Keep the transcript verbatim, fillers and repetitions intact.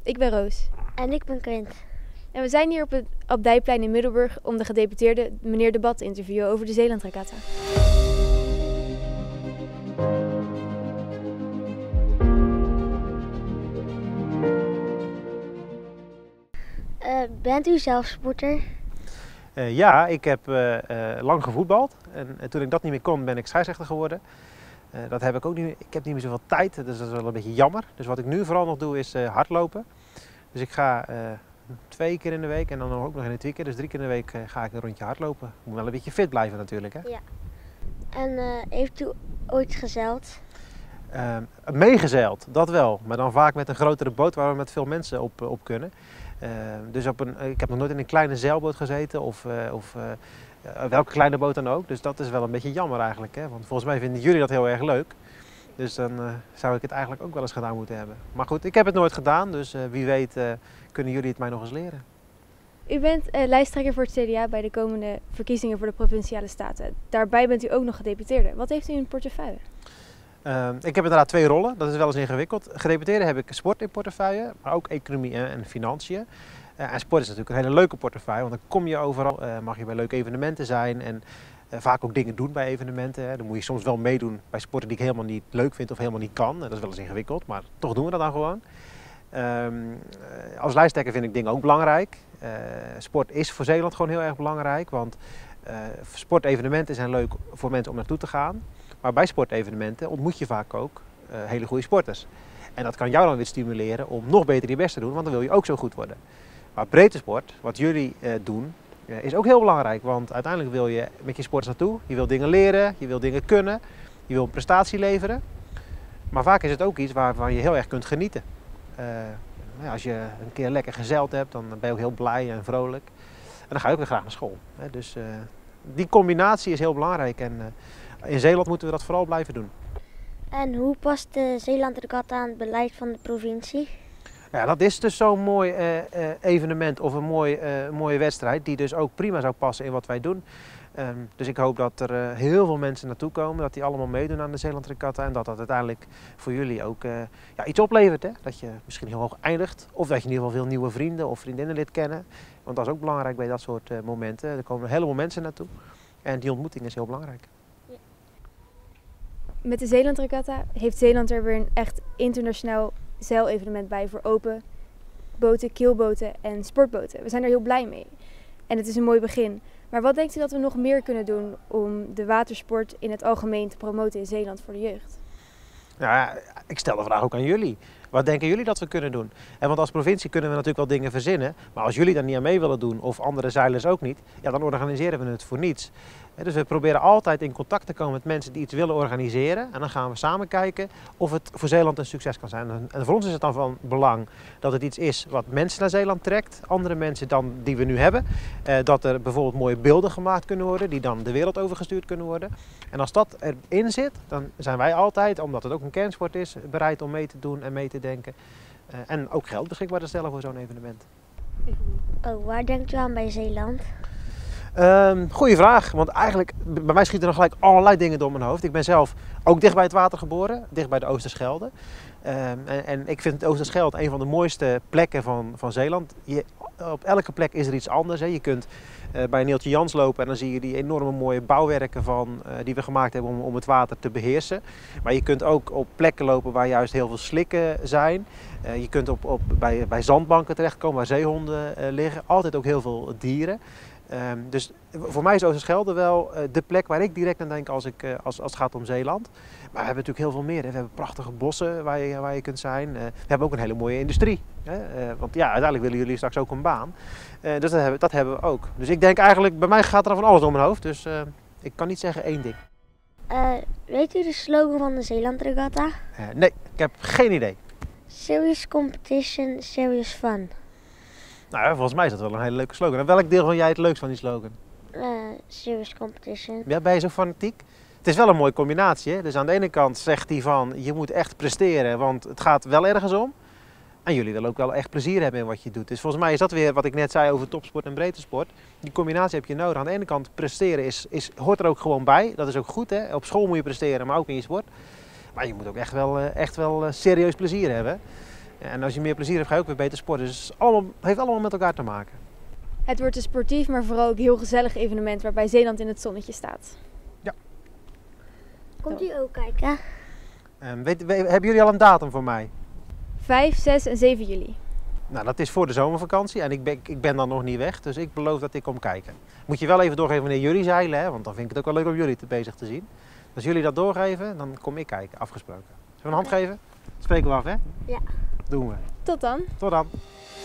Ik ben Roos. En ik ben Quint. En we zijn hier op het Abdijplein in Middelburg om de gedeputeerde meneer De Bat te interviewen over de Zeelandregatta. Uh, bent u zelf sporter? Uh, ja, ik heb uh, uh, lang gevoetbald en, en toen ik dat niet meer kon ben ik scheidsrechter geworden. Uh, dat heb ik ook niet meer. Ik heb niet meer zoveel tijd, dus dat is wel een beetje jammer. Dus wat ik nu vooral nog doe is uh, hardlopen. Dus ik ga uh, twee keer in de week en dan ook nog in het weekend, dus drie keer in de week uh, ga ik een rondje hardlopen. Ik moet wel een beetje fit blijven natuurlijk, hè? Ja. En uh, heeft u ooit gezeild? Uh, meegezeild, dat wel. Maar dan vaak met een grotere boot waar we met veel mensen op, op kunnen. Uh, dus op een, ik heb nog nooit in een kleine zeilboot gezeten of, uh, of uh, welke kleine boot dan ook. Dus dat is wel een beetje jammer eigenlijk. Hè? Want volgens mij vinden jullie dat heel erg leuk. Dus dan uh, zou ik het eigenlijk ook wel eens gedaan moeten hebben. Maar goed, ik heb het nooit gedaan. Dus uh, wie weet uh, kunnen jullie het mij nog eens leren. U bent uh, lijsttrekker voor het C D A bij de komende verkiezingen voor de Provinciale Staten. Daarbij bent u ook nog gedeputeerde. Wat heeft u in portefeuille? Uh, ik heb inderdaad twee rollen, dat is wel eens ingewikkeld. Gedeputeerde heb ik sport in portefeuille, maar ook economie en, en financiën. Uh, en sport is natuurlijk een hele leuke portefeuille, want dan kom je overal, uh, mag je bij leuke evenementen zijn en uh, vaak ook dingen doen bij evenementen. Hè. Dan moet je soms wel meedoen bij sporten die ik helemaal niet leuk vind of helemaal niet kan. Dat is wel eens ingewikkeld, maar toch doen we dat dan gewoon. Um, uh, als lijsttrekker vind ik dingen ook belangrijk. Uh, sport is voor Zeeland gewoon heel erg belangrijk, want uh, sportevenementen zijn leuk voor mensen om naartoe te gaan. Maar bij sportevenementen ontmoet je vaak ook uh, hele goede sporters. En dat kan jou dan weer stimuleren om nog beter je best te doen, want dan wil je ook zo goed worden. Maar breedte sport, wat jullie uh, doen, uh, is ook heel belangrijk. Want uiteindelijk wil je met je sporters naartoe. Je wil dingen leren, je wil dingen kunnen, je wil een prestatie leveren. Maar vaak is het ook iets waarvan je heel erg kunt genieten. Uh, als je een keer lekker gezeild hebt, dan ben je ook heel blij en vrolijk. En dan ga je ook weer graag naar school. Hè? Dus uh, die combinatie is heel belangrijk. En, uh, in Zeeland moeten we dat vooral blijven doen. En hoe past de Zeelandregatta aan het beleid van de provincie? Ja, dat is dus zo'n mooi uh, uh, evenement of een mooi, uh, mooie wedstrijd die dus ook prima zou passen in wat wij doen. Um, dus ik hoop dat er uh, heel veel mensen naartoe komen, dat die allemaal meedoen aan de Zeelandregatta en dat dat uiteindelijk voor jullie ook uh, ja, iets oplevert. Hè? Dat je misschien heel hoog eindigt of dat je in ieder geval veel nieuwe vrienden of vriendinnen leert kennen. Want dat is ook belangrijk bij dat soort uh, momenten. Er komen een heleboel mensen naartoe en die ontmoeting is heel belangrijk. Met de Zeelandregatta heeft Zeeland er weer een echt internationaal zeilevenement bij voor open boten, keelboten en sportboten. We zijn er heel blij mee. En het is een mooi begin. Maar wat denkt u dat we nog meer kunnen doen om de watersport in het algemeen te promoten in Zeeland voor de jeugd? Ja, ik stel de vraag ook aan jullie. Wat denken jullie dat we kunnen doen? En want als provincie kunnen we natuurlijk wel dingen verzinnen. Maar als jullie daar niet aan mee willen doen of andere zeilers ook niet, ja, dan organiseren we het voor niets. Dus we proberen altijd in contact te komen met mensen die iets willen organiseren. En dan gaan we samen kijken of het voor Zeeland een succes kan zijn. En voor ons is het dan van belang dat het iets is wat mensen naar Zeeland trekt. Andere mensen dan die we nu hebben. Dat er bijvoorbeeld mooie beelden gemaakt kunnen worden die dan de wereld overgestuurd kunnen worden. En als dat erin zit, dan zijn wij altijd, omdat het ook een kernsport is, bereid om mee te doen en mee te denken. En ook geld beschikbaar te stellen voor zo'n evenement. Oh, waar denkt u aan bij Zeeland? Um, goeie vraag, want eigenlijk bij mij schieten er gelijk allerlei dingen door mijn hoofd. Ik ben zelf ook dicht bij het water geboren, dicht bij de Oosterschelde. Um, en, en ik vind het Oosterschelde een van de mooiste plekken van, van Zeeland. Je, op elke plek is er iets anders. Hè. Je kunt uh, bij Neeltje Jans lopen en dan zie je die enorme mooie bouwwerken van, uh, die we gemaakt hebben om, om het water te beheersen. Maar je kunt ook op plekken lopen waar juist heel veel slikken zijn. Uh, je kunt op, op, bij, bij zandbanken terechtkomen waar zeehonden uh, liggen. Altijd ook heel veel dieren. Um, dus voor mij is Oosterschelde wel uh, de plek waar ik direct aan denk als, ik, uh, als, als het gaat om Zeeland. Maar we hebben natuurlijk heel veel meer. Hè. We hebben prachtige bossen waar je, waar je kunt zijn. Uh, we hebben ook een hele mooie industrie. Hè. Uh, want ja, uiteindelijk willen jullie straks ook een baan. Uh, dus dat hebben, dat hebben we ook. Dus ik denk eigenlijk, bij mij gaat er van alles om mijn hoofd. Dus uh, ik kan niet zeggen één ding. Uh, weet u de slogan van de Zeelandregatta? Uh, nee, ik heb geen idee. Serious competition, serious fun. Nou, volgens mij is dat wel een hele leuke slogan. En welk deel van jij het leukst van die slogan? Uh, serious competition. Ja, ben je zo fanatiek? Het is wel een mooie combinatie. Hè? Dus aan de ene kant zegt hij van, je moet echt presteren, want het gaat wel ergens om. En jullie willen ook wel echt plezier hebben in wat je doet. Dus volgens mij is dat weer wat ik net zei over topsport en breedtesport. Die combinatie heb je nodig. Aan de ene kant presteren is, is, hoort er ook gewoon bij. Dat is ook goed. Hè? Op school moet je presteren, maar ook in je sport. Maar je moet ook echt wel, echt wel serieus plezier hebben. En als je meer plezier hebt, ga je ook weer beter sporten. Dus het allemaal, heeft allemaal met elkaar te maken. Het wordt een sportief, maar vooral ook heel gezellig evenement waarbij Zeeland in het zonnetje staat. Komt u ook kijken? Um, weet, we, hebben jullie al een datum voor mij? vijf, zes en zeven juli. Nou, dat is voor de zomervakantie en ik ben, ik ben dan nog niet weg, dus ik beloof dat ik kom kijken. Moet je wel even doorgeven wanneer jullie zeilen, hè? Want dan vind ik het ook wel leuk om jullie te bezig te zien. Als jullie dat doorgeven, dan kom ik kijken, afgesproken. Zullen we een hand geven? Dat spreken we af, hè? Ja. Doen we. Tot dan! Tot dan.